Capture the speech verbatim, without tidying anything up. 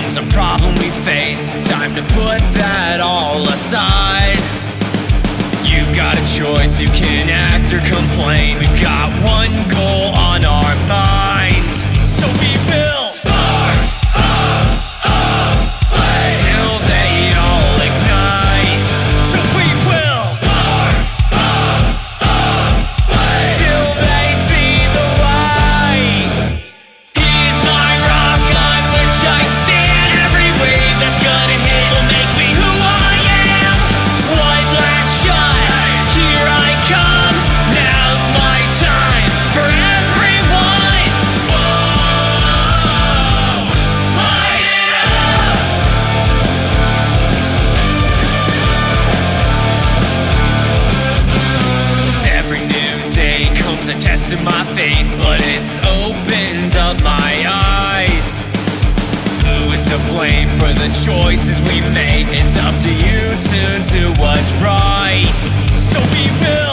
becomes a problem we face, it's time to put that all aside. You've got a choice, you can act or complain. We've got one goal on our minds, so we will spark up a flame till they all ignite. So we will spark up a flame till they see the light. He's my rock on which I stand. Every wave that's gonna hit will make me who I am. One last shot, here I come. Now's my time for everyone. Whoa, light it up. With every new day comes a test of my faith, but it's opened up my eyes. Who is to blame for the choices we make? It's up to you to do what's right. So we will